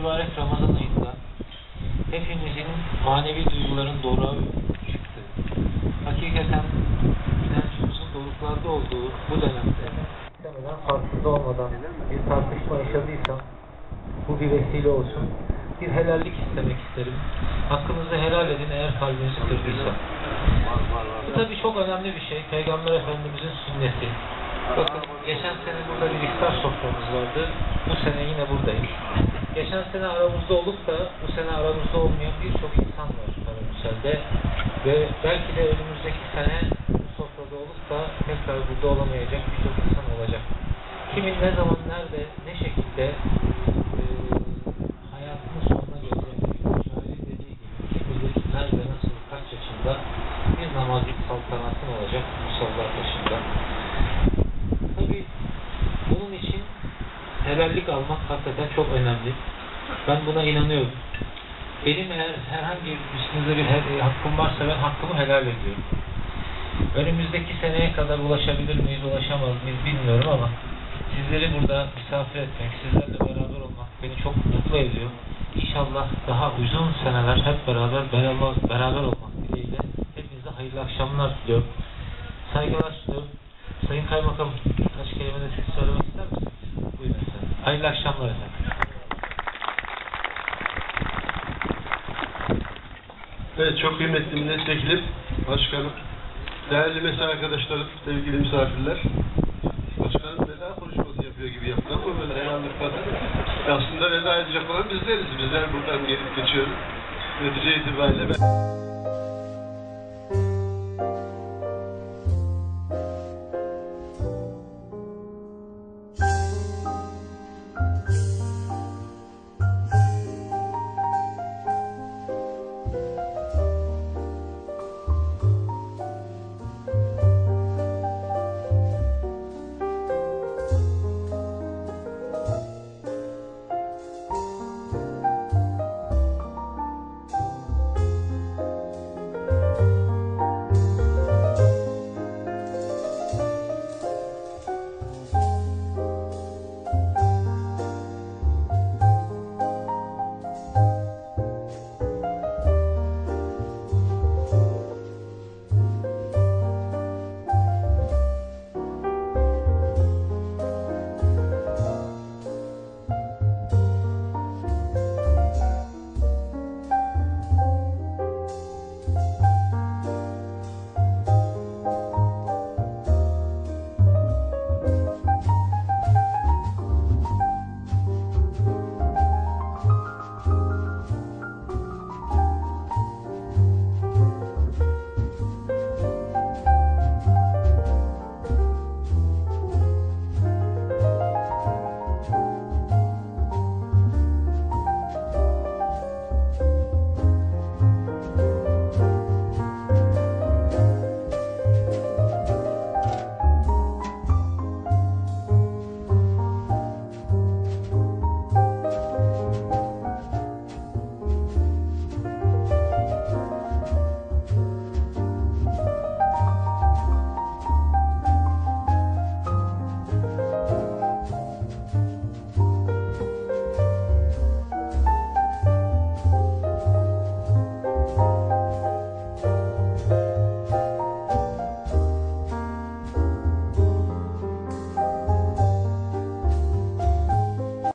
mübarek Ramazan ayında hepimizin manevi duyguların doruğa çıktı. Hakikaten inancımızın doruklarda olduğu bu dönemde istemeden, farkında olmadan bir tartışma yaşadıysam bu bir vesile olsun. Bir helallik istemek isterim. Hakkınızı helal edin eğer kalbinizi kırdıysa. Bu tabii çok önemli bir şey. Peygamber Efendimizin sünneti. Bakın geçen sene burada bir iftar soframız vardı. Bu sene yine buradayız. Geçen sene aramızda olup da bu sene aramızda olmayan birçok insan var Karamürsel'de. Ve belki de önümüzdeki sene bu sofrada olup da tekrar burada olamayacak birçok insan olacak. Kimin ne zaman, nerede, ne şekilde hayatının sonuna gelecek. Şairin dediği gibi kim bilir nerede, nasıl, kaç yaşında bir namazlık saltanatın olacak musalla taşında. Tabii bunun için helallik almak hakikaten çok önemli. Ben buna inanıyorum. Benim eğer herhangi üstünüzde bir hakkım varsa ben hakkımı helal ediyorum. Önümüzdeki seneye kadar ulaşabilir miyiz, ulaşamaz mıyız bilmiyorum ama sizleri burada misafir etmek, sizlerle beraber olmak beni çok mutlu ediyor. İnşallah daha uzun seneler hep beraber olmak dileğiyle hepinize hayırlı akşamlar diliyorum. Saygılar sunuyorum. Sayın Kaymakam, kaç kelime de siz söylemek ister misiniz? Buyurun efendim. Hayırlı akşamlar efendim. Evet, çok kıymetli milletvekilim, başkanım, değerli mesai arkadaşlarım, sevgili misafirler. Başkanım veda konuşması yapıyor gibi yaptı ama böyle helallıkla aslında veda edecek olan bizleriz. Bizler buradan gelip geçiyoruz. Netice itibariyle ben...